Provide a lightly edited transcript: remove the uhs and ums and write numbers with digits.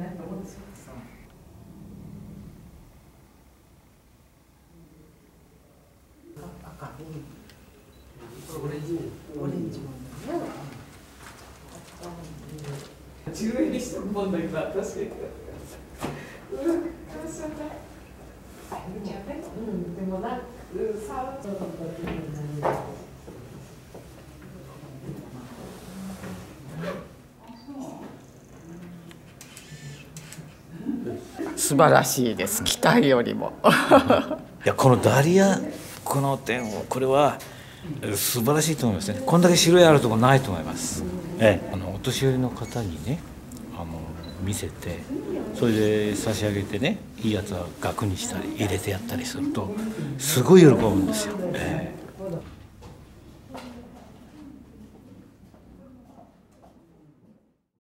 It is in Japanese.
10円にしても問題が私でもな素晴らしいです。期待よりもいや、このダリア、この点を、これは素晴らしいと思いますね。こんだけ種類あるところないと思います。お年寄りの方にね、見せて、それで差し上げてね、いいやつは額にしたり入れてやったりするとすごい喜ぶんですよ。